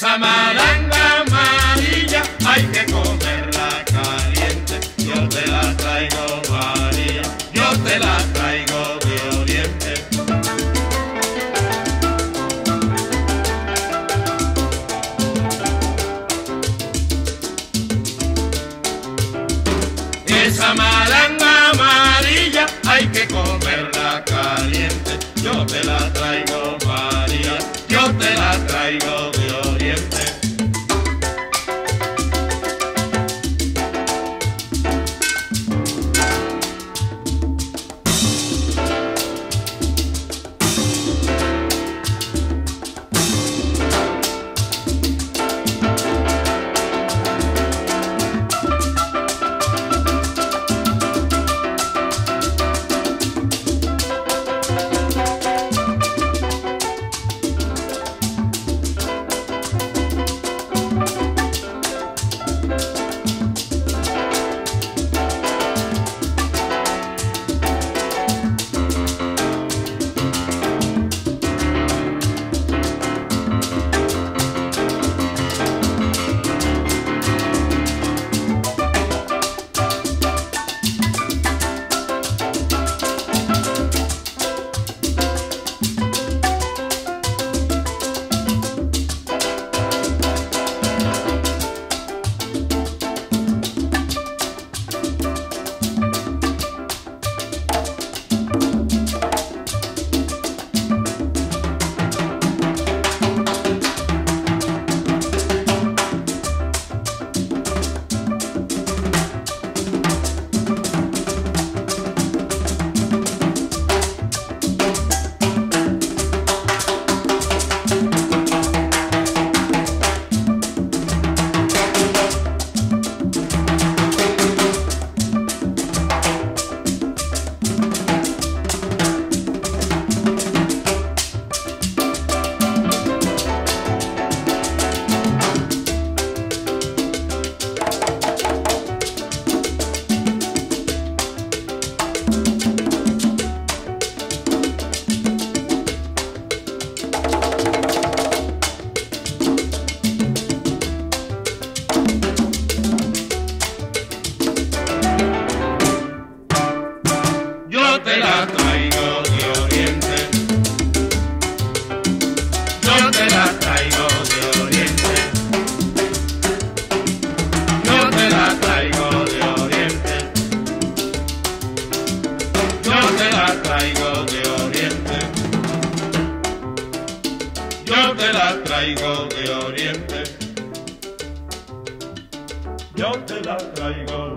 Esa malanga amarilla hay que comerla caliente. Yo te la traigo María, yo te la traigo de Oriente. Esa malanga amarilla hay que comerla caliente. Yo te la traigo María, yo te la traigo de Oriente. traigo de Oriente, yo te la traigo